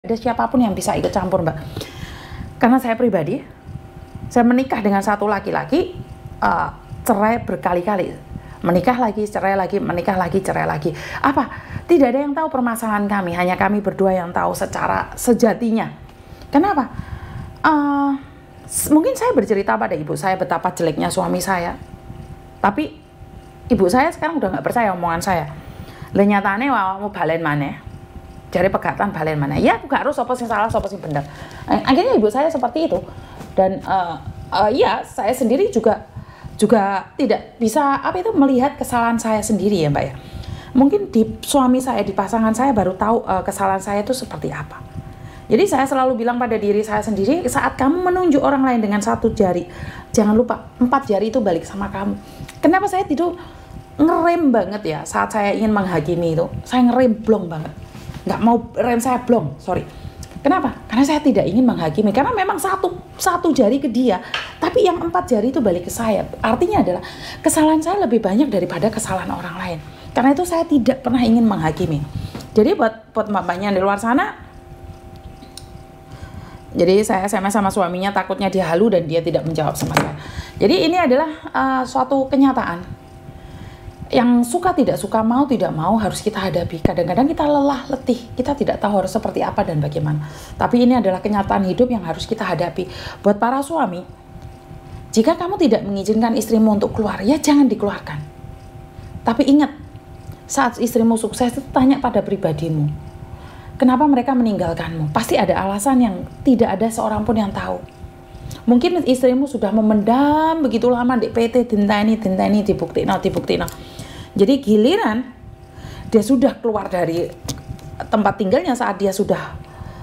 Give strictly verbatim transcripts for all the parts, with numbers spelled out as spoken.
Ada siapapun yang bisa ikut campur, Mbak. Karena saya pribadi, saya menikah dengan satu laki-laki, uh, cerai berkali-kali. Menikah lagi, cerai lagi, menikah lagi, cerai lagi. Apa? Tidak ada yang tahu permasalahan kami, hanya kami berdua yang tahu secara sejatinya. Kenapa? Uh, mungkin saya bercerita pada ibu saya betapa jeleknya suami saya. Tapi ibu saya sekarang udah nggak percaya omongan saya. Lenyatane mau balen maneh. Cari pegatan balen mana ya, aku gak harus apa sih salah apa sih benar. Akhirnya ibu saya seperti itu. Dan uh, uh, ya saya sendiri juga juga tidak bisa apa itu melihat kesalahan saya sendiri ya, Mbak ya. Mungkin di suami saya, di pasangan saya baru tahu uh, kesalahan saya itu seperti apa. Jadi saya selalu bilang pada diri saya sendiri, saat kamu menunjuk orang lain dengan satu jari, jangan lupa empat jari itu balik sama kamu. Kenapa saya tidak ngerem banget ya saat saya ingin menghakimi itu? Saya ngerem blong banget. Nggak mau rem saya blong, sorry. Kenapa? Karena saya tidak ingin menghakimi, karena memang satu satu jari ke dia, tapi yang empat jari itu balik ke saya. Artinya adalah kesalahan saya lebih banyak daripada kesalahan orang lain. Karena itu saya tidak pernah ingin menghakimi. Jadi buat buat mbak-mbaknya di luar sana, jadi saya S M S sama suaminya, takutnya dia halu dan dia tidak menjawab sama saya. Jadi ini adalah uh, suatu kenyataan. Yang suka tidak suka, mau tidak mau harus kita hadapi. Kadang-kadang kita lelah, letih, kita tidak tahu harus seperti apa dan bagaimana. Tapi ini adalah kenyataan hidup yang harus kita hadapi. Buat para suami, jika kamu tidak mengizinkan istrimu untuk keluar, ya jangan dikeluarkan. Tapi ingat, saat istrimu sukses, itu tanya pada pribadimu. Kenapa mereka meninggalkanmu? Pasti ada alasan yang tidak ada seorang pun yang tahu. Mungkin istrimu sudah memendam begitu lama di P T, dinteni, dinteni, dibuktikan, dibuktikan. Jadi giliran dia sudah keluar dari tempat tinggalnya, saat dia sudah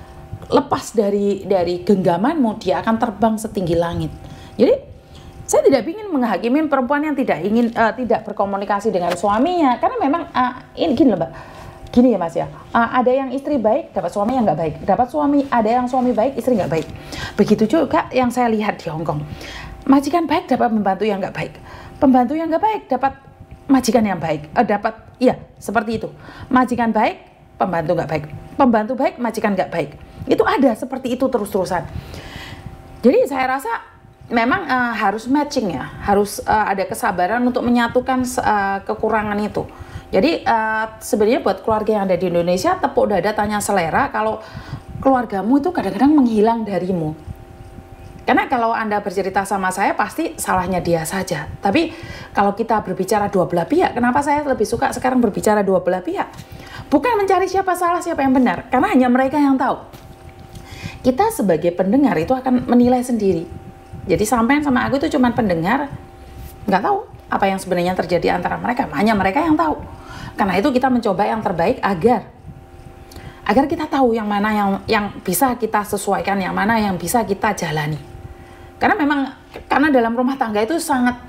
lepas dari dari genggamanmu, dia akan terbang setinggi langit. Jadi saya tidak ingin menghakimi perempuan yang tidak ingin uh, tidak berkomunikasi dengan suaminya, karena memang uh, ini gini loh, Mbak. Gini ya Mas ya, uh, ada yang istri baik dapat suami yang nggak baik, dapat suami ada yang suami baik istri nggak baik. Begitu juga yang saya lihat di Hong Kong, majikan baik dapat pembantu yang nggak baik, pembantu yang nggak baik dapat majikan yang baik, uh, dapat iya seperti itu, majikan baik pembantu nggak baik, pembantu baik majikan nggak baik, itu ada seperti itu terus-terusan. Jadi saya rasa memang uh, harus matching ya, harus uh, ada kesabaran untuk menyatukan uh, kekurangan itu. Jadi uh, sebenarnya buat keluarga yang ada di Indonesia, tepuk dada tanya selera kalau keluargamu itu kadang-kadang menghilang darimu. Karena kalau Anda bercerita sama saya pasti salahnya dia saja. Tapi kalau kita berbicara dua belah pihak, kenapa saya lebih suka sekarang berbicara dua belah pihak? Bukan mencari siapa salah siapa yang benar, karena hanya mereka yang tahu. Kita sebagai pendengar itu akan menilai sendiri. Jadi sampean sama aku itu cuma pendengar, nggak tahu apa yang sebenarnya terjadi antara mereka, hanya mereka yang tahu. Karena itu kita mencoba yang terbaik agar agar kita tahu yang mana yang yang bisa kita sesuaikan, yang mana yang bisa kita jalani. Karena memang karena dalam rumah tangga itu sangat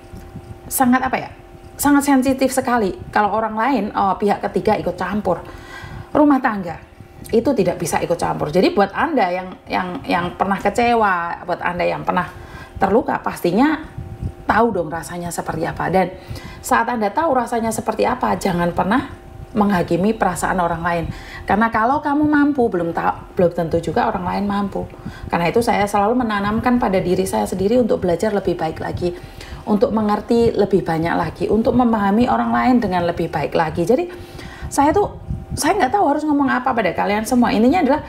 sangat apa ya? Sangat sensitif sekali kalau orang lain, oh, pihak ketiga ikut campur. Rumah tangga itu tidak bisa ikut campur. Jadi buat Anda yang yang yang pernah kecewa, buat Anda yang pernah terluka, pastinya tahu dong rasanya seperti apa. Dan saat Anda tahu rasanya seperti apa, jangan pernah menghakimi perasaan orang lain. Karena kalau kamu mampu, belum tahu, belum tentu juga orang lain mampu. Karena itu saya selalu menanamkan pada diri saya sendiri untuk belajar lebih baik lagi, untuk mengerti lebih banyak lagi, untuk memahami orang lain dengan lebih baik lagi. Jadi saya tuh saya nggak tahu harus ngomong apa pada kalian semua. Intinya adalah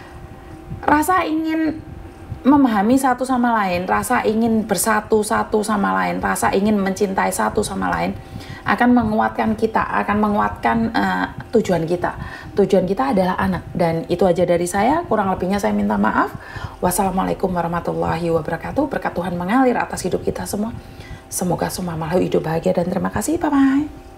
rasa ingin memahami satu sama lain, rasa ingin bersatu satu sama lain, rasa ingin mencintai satu sama lain akan menguatkan kita, akan menguatkan uh, tujuan kita. Tujuan kita adalah anak. Dan itu aja dari saya, kurang lebihnya saya minta maaf. Wassalamualaikum warahmatullahi wabarakatuh. Berkat Tuhan mengalir atas hidup kita semua. Semoga semua makhluk hidup bahagia dan terima kasih. Bye-bye.